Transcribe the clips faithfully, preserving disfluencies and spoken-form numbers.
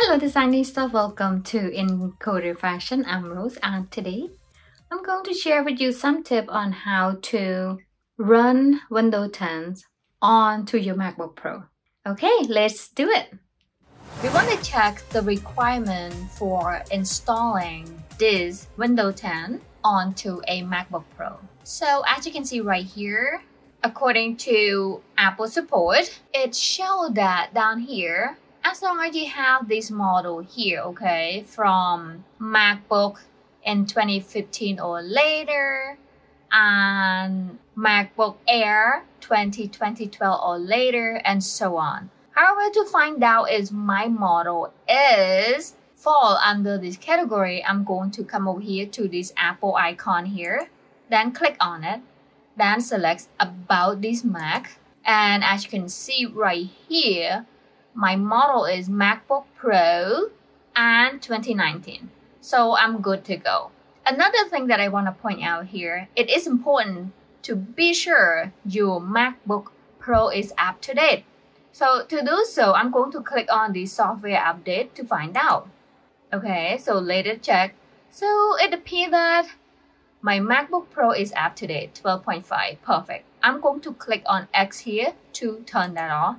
Hello Designista, welcome to Encoder Fashion. I'm Rose and today I'm going to share with you some tip on how to run Windows ten onto your MacBook Pro. Okay, let's do it. We want to check the requirement for installing this Windows ten onto a MacBook Pro. So as you can see right here, according to Apple support, it shows that down here, as long as you have this model here, okay, from MacBook in twenty fifteen or later, and MacBook Air twenty twelve or later, and so on. However, to find out if my model is fall under this category, I'm going to come over here to this Apple icon here, then click on it, then select about this Mac, and as you can see right here, my model is MacBook Pro and twenty nineteen. So I'm good to go. Another thing that I want to point out here, it is important to be sure your MacBook Pro is up to date. So to do so, I'm going to click on the software update to find out. Okay, so later check. So it appears that my MacBook Pro is up to date, twelve point five, perfect. I'm going to click on X here to turn that off.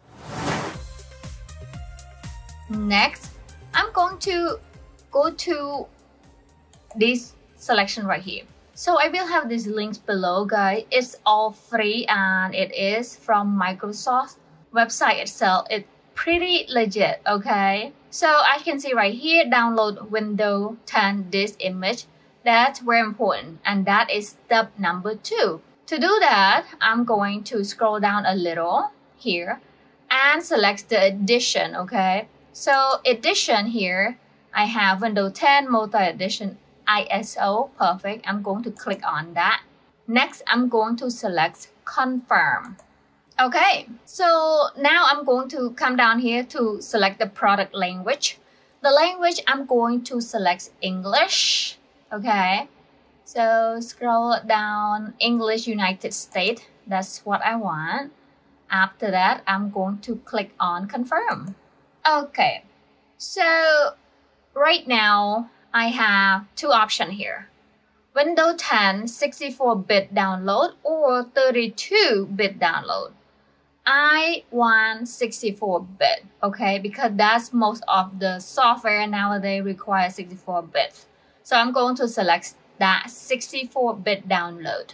Next, I'm going to go to this selection right here. So I will have these links below, guys. It's all free and it is from Microsoft website itself. It's pretty legit, okay? So as you can see right here, download Windows ten disk image. That's very important, and that is step number two. To do that, I'm going to scroll down a little here and select the edition, okay? So edition here, I have Windows ten Multi-Edition I S O, perfect. I'm going to click on that. Next, I'm going to select confirm. Okay, so now I'm going to come down here to select the product language. The language, I'm going to select English, okay? So scroll down, English United States, that's what I want. After that, I'm going to click on confirm. Okay, so right now I have two options here. Windows ten sixty-four bit download or thirty-two bit download. I want sixty-four bit, okay, because that's most of the software nowadays requires sixty-four bits. So I'm going to select that sixty-four bit download.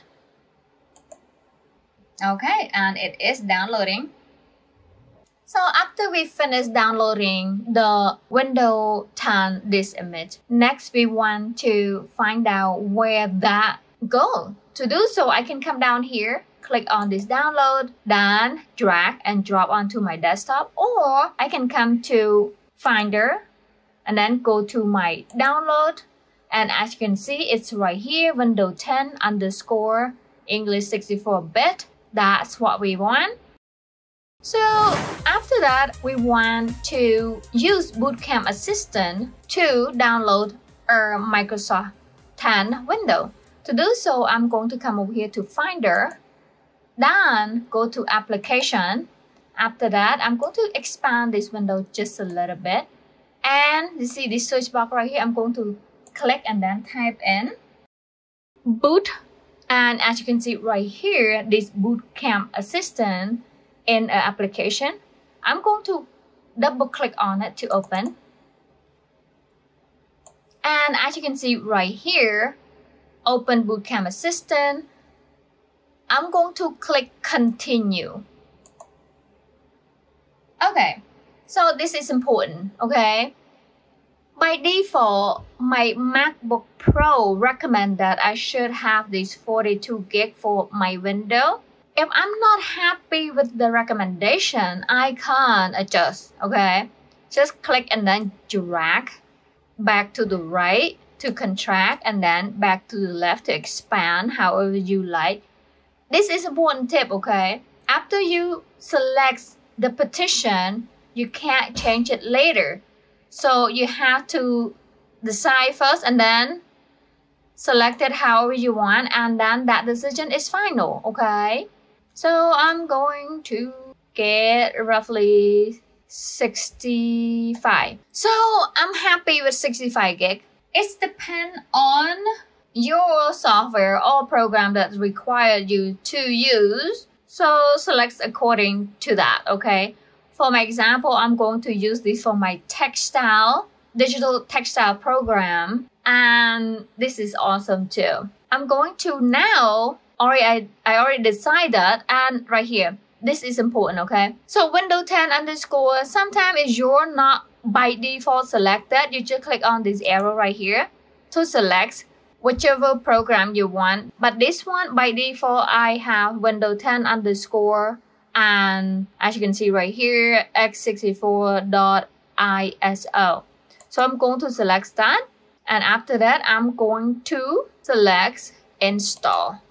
Okay, and it is downloading. So after we finish downloading the Windows ten disk image, next we want to find out where that goes. To do so, I can come down here, click on this download, then drag and drop onto my desktop, or I can come to Finder and then go to my download. And as you can see, it's right here, Windows ten underscore English sixty-four bit. That's what we want. So after that, we want to use Boot Camp Assistant to download our Microsoft ten window. To do so, I'm going to come over here to Finder, then go to Application. After that, I'm going to expand this window just a little bit. And you see this search box right here, I'm going to click and then type in Boot. And as you can see right here, this Boot Camp Assistant in an application, I'm going to double click on it to open. And as you can see right here, open Boot Camp Assistant. I'm going to click continue. Okay, so this is important, okay? By default, my MacBook Pro recommend that I should have this forty-two gig for my window. If I'm not happy with the recommendation, I can adjust, okay? Just click and then drag back to the right to contract and then back to the left to expand however you like. This is an important tip, okay? After you select the partition, you can't change it later. So you have to decide first and then select it however you want, and then that decision is final, okay? So I'm going to get roughly sixty-five. So I'm happy with sixty-five gig. It depends on your software or program that require you to use. So select according to that, okay? For my example, I'm going to use this for my textile, digital textile program. And this is awesome too. I'm going to now, already I, I already decided, and right here, this is important, okay? So Windows ten underscore, sometimes if you're not by default selected, you just click on this arrow right here to select whichever program you want. But this one, by default, I have Windows ten underscore, and as you can see right here, x sixty-four dot I S O. So I'm going to select that. And after that, I'm going to select install.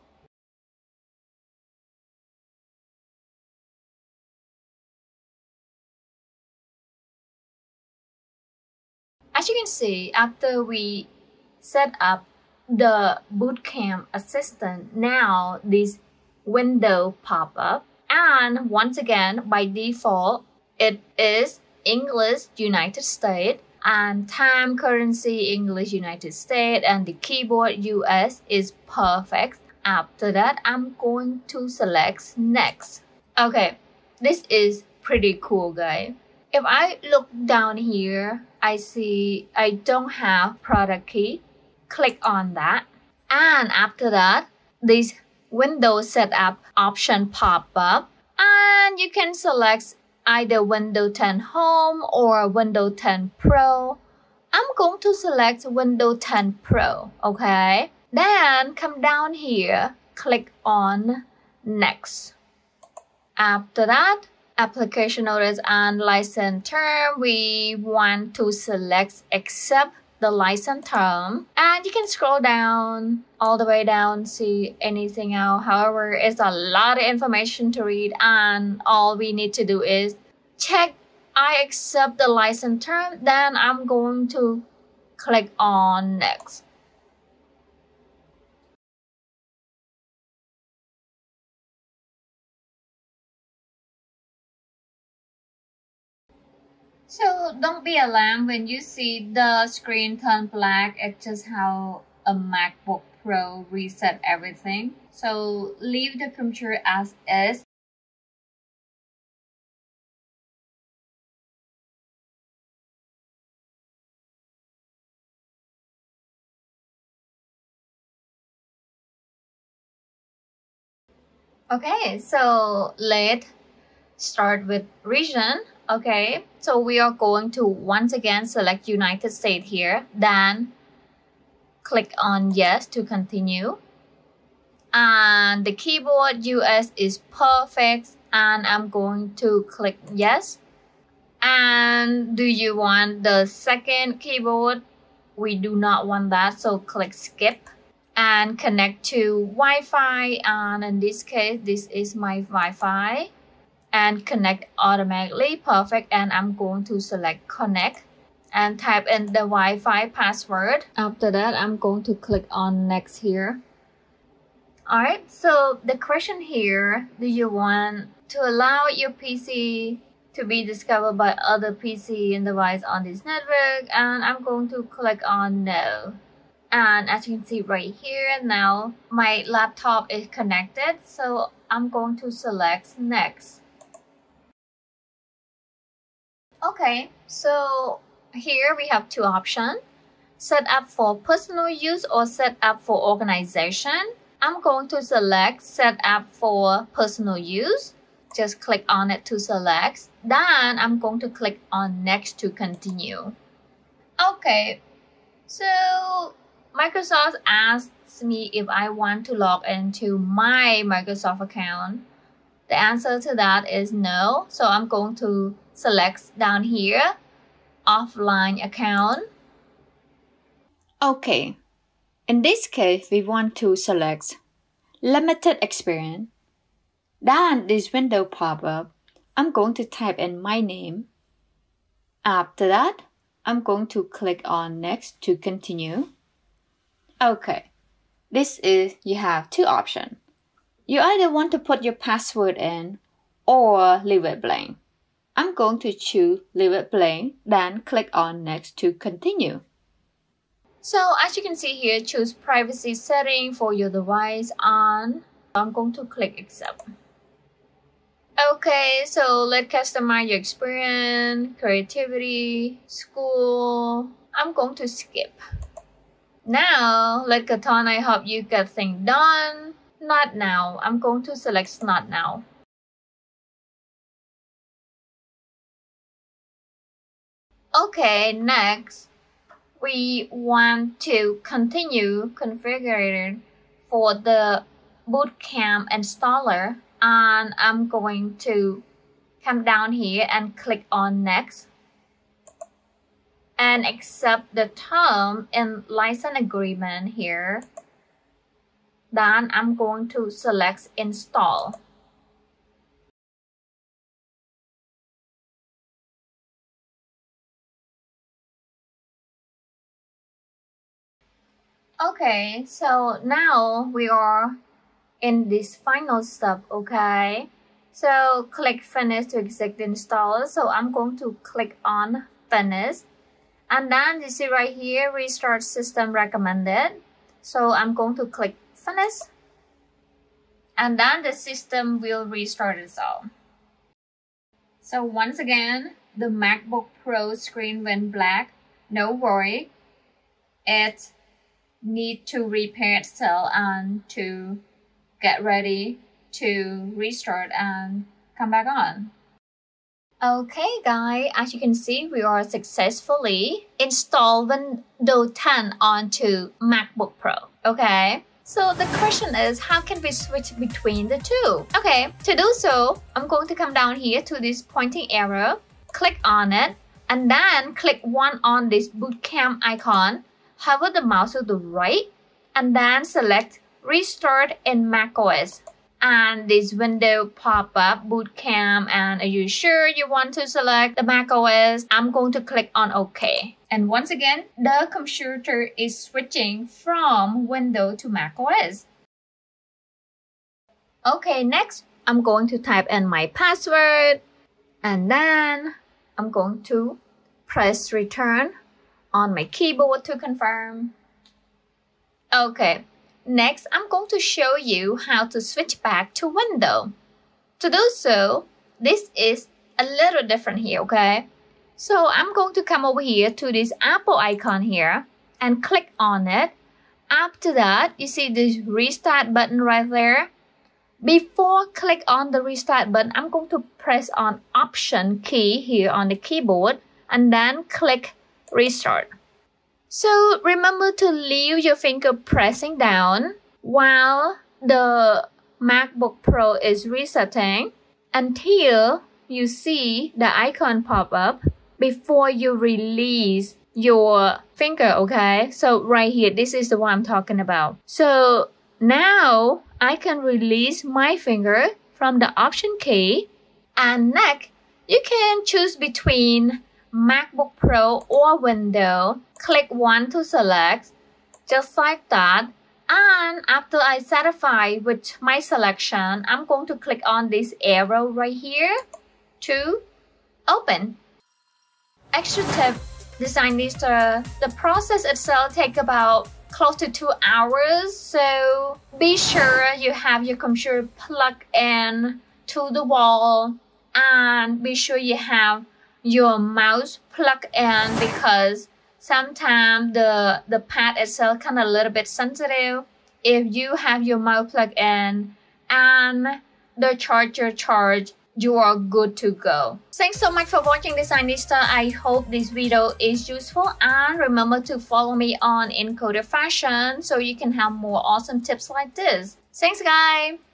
As you can see, after we set up the Bootcamp Assistant, now this window pop up. And once again, by default, it is English United States and time currency English United States, and the keyboard U S is perfect. After that, I'm going to select next. Okay, this is pretty cool, guys. If I look down here, I see I don't have product key. Click on that. And after that, this Windows setup option pop up. And you can select either Windows ten Home or Windows ten Pro. I'm going to select Windows ten Pro, okay? Then come down here, click on Next. After that, application notice and license term, we want to select Accept the license term. And you can scroll down, all the way down, see anything else. However, it's a lot of information to read, and all we need to do is check I accept the license term. Then I'm going to click on Next. So don't be alarmed when you see the screen turn black. It's just how a MacBook Pro reset everything. So leave the computer as is. Okay, so let's start with region. Okay, so we are going to once again select United States here, then click on yes to continue. And the keyboard U S is perfect, and I'm going to click yes. And do you want the second keyboard? We do not want that, so click skip. And connect to Wi-Fi, and in this case, this is my Wi-Fi. And connect automatically, perfect. And I'm going to select connect and type in the Wi-Fi password. After that, I'm going to click on next here. Alright, so the question here, do you want to allow your P C to be discovered by other P C and device on this network? And I'm going to click on no. And as you can see right here, now my laptop is connected, so I'm going to select next. Okay, so here we have two options. Set up for personal use or set up for organization. I'm going to select set up for personal use. Just click on it to select. Then I'm going to click on next to continue. Okay, so Microsoft asks me if I want to log into my Microsoft account. The answer to that is no. So I'm going to select down here, offline account. Okay, in this case, we want to select limited experience. Then this window pop up. I'm going to type in my name. After that, I'm going to click on next to continue. Okay, this is, you have two options. You either want to put your password in or leave it blank. I'm going to choose Leave it blank, then click on Next to continue. So as you can see here, choose privacy setting for your device on. I'm going to click Accept. Okay, so let's customize your experience, creativity, school. I'm going to skip. Now, let Katana help you get things done. Not now. I'm going to select Not now. Okay, next, we want to continue configuring for the Bootcamp installer, and I'm going to come down here and click on Next and accept the term in license agreement here. Then I'm going to select Install. Okay, so now we are in this final step, okay? So click Finish to exit the installer. So I'm going to click on Finish. And then you see right here, Restart System Recommended. So I'm going to click Finish. And then the system will restart itself. So once again, the MacBook Pro screen went black. No worry. It needs to repair itself and to get ready to restart and come back on. Okay guys, as you can see, we are successfully installed Windows ten onto MacBook Pro. Okay, so the question is, how can we switch between the two? Okay, to do so, I'm going to come down here to this pointing arrow, click on it, and then click one on this Bootcamp icon, hover the mouse to the right, and then select Restart in macOS. And this window pop up, Bootcamp, and are you sure you want to select the macOS? I'm going to click on OK. And once again, the computer is switching from Windows to macOS. Okay, next, I'm going to type in my password. And then I'm going to press return on my keyboard to confirm. Okay. Next, I'm going to show you how to switch back to Windows. To do so, this is a little different here, okay? So I'm going to come over here to this Apple icon here and click on it. After that, you see this restart button right there. Before click on the restart button, I'm going to press on Option key here on the keyboard and then click Restart. So remember to leave your finger pressing down while the MacBook Pro is resetting until you see the icon pop up before you release your finger, okay? So right here, this is the one I'm talking about. So now I can release my finger from the Option key, and next you can choose between MacBook Pro or Windows. Click one to select, just like that. And after I satisfy with my selection, I'm going to click on this arrow right here to open. Extra tip, Designista, the process itself takes about close to two hours. So be sure you have your computer plugged in to the wall, and be sure you have your mouse plugged in, because sometimes the, the pad itself kind of a little bit sensitive. If you have your mouse plugged in and the charger charged, you are good to go. Thanks so much for watching Designista. I hope this video is useful, and remember to follow me on Encoder Fashion so you can have more awesome tips like this. Thanks guys!